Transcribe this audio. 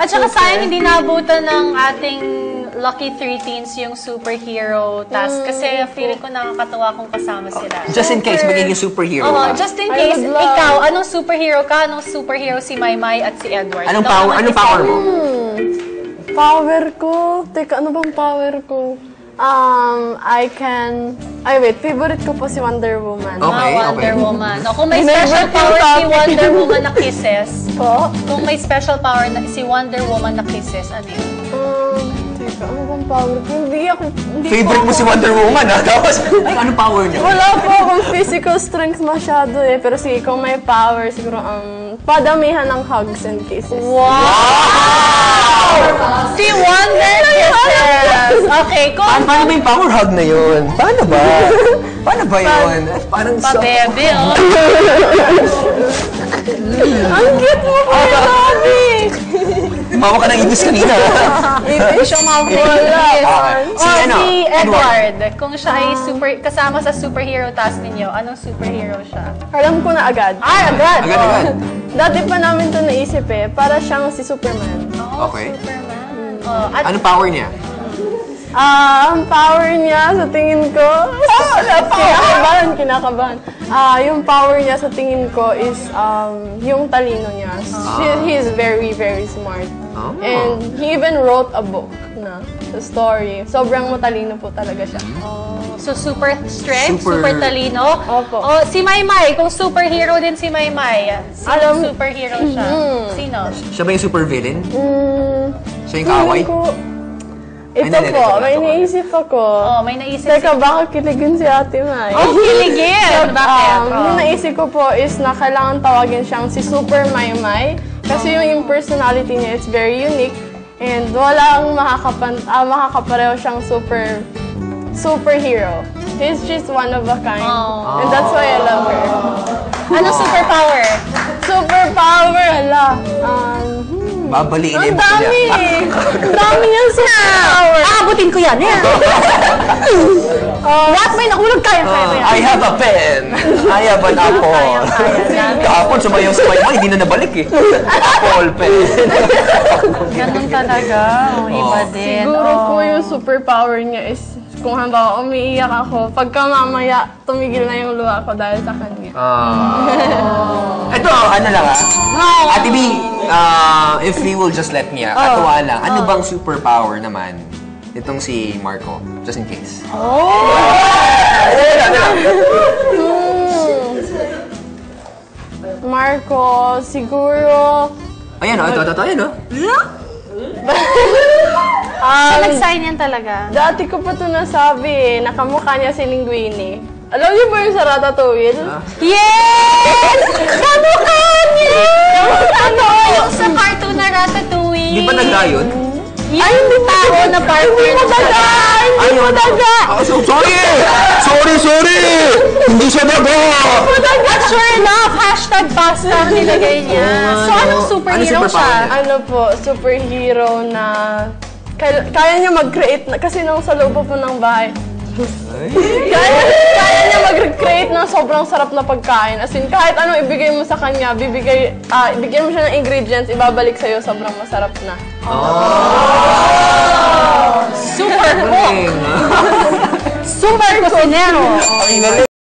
At saka sayang hindi naabutan ng ating Lucky 3 Teens yung superhero task. Kasi feeling ko nakakatawa kung kasama sila. Just in case, magiging superhero ka. Just in case, ikaw, anong superhero ka? Anong superhero si Maymay at si Edward? Anong power mo? Power ko? Teka, ano bang power ko? Favorite ko po si Wonder Woman. Okay, Wonder Woman. O, kung may special power si Wonder Woman na kisses, kung may special power na si Wonder Woman na kisses, ano yun? Teka, ano bang power ko? Favorite mo si Wonder Woman, ha? Tapos, ay, anong power niya? Wala po akong physical strength masyado eh. Pero sige, kung may power, siguro, padamihan ng hugs and kisses. Wow! Si Wonder Kisses! Okay, kung... Paano ba yung power hug na yun? Paano ba? Paano ba yun? Parang pa-bebe, oh. Ang cute mo po, Bobby! Mawa ka ng ibis kanina. Ibig siya mawala. Si Edward, kung siya ay kasama sa superhero task ninyo, anong superhero siya? Alam ko na agad. Agad! Agad. Dati pa namin ito naisip eh. Para siyang si Superman. Okay. Superman. Anong power niya? Ang power niya sa tingin ko... Kinakabahan. Yung power niya sa tingin ko is yung talino niya. He's very, very smart. And he even wrote a book na the story. Sobrang matalino po talaga siya. So, super strength, super talino. Opo. Si Maymay, kung superhero din si Maymay, sinong superhero siya? Sino? Siya ba yung super villain? Siya yung kaaway? Ito po, may naisip ako. May naisip. Teka, baka kiligin si Ate May. Kiligin! Bakit? Yung naisip ko po is na kailangan tawagin siyang si Super Maymay. Kasi yung personality niya is very unique. And walang makakapareho siyang superhero. He's just one of a kind. And that's why I love her. Anong superpower? Superpower, Babaliin ang yung buto niya. dami! Ang dami niyang superpower! Aabutin ko yan! What? May nahulog kaya mo yan. I have a pen! I have an apple! Kahapon, sumayaw sa Maymay, hindi na nabalik eh. Apple pen! Ganun talaga. Iba din. Siguro po yung superpower niya is kung halimbawa umiiyak ako, pagka mamaya tumigil na yung luha ko dahil sa kanya. Ito, ano lang Ate B, if you will just let me katuwa lang, ano bang superpower naman itong si Marco? Just in case. Marco, siguro... Ayan ito. Nag-sign yan talaga. Dati ko pa ito nasabi nakamukha niya si Linguini. Alam niyo ba yung sa Ratatouille? Yes! Kamukha niya! Yung sa cartoon na Ratatouille. Di ba nagdayon? Ay, hindi tao na partner na siya. Hindi mo daga! Sorry! Hindi siya daga! At sure enough, #pasta ang nilagay niya. So, anong superhero siya? Ano po, superhero na... Kaya niya mag-create, kasi nung sa loob po ng bahay, kaya niya mag-create ng sobrang sarap na pagkain. As in, kahit ano ibigay mo sa kanya, bigyan mo siya ng ingredients, ibabalik sa'yo, sobrang masarap na. Super cook! Super cocinero!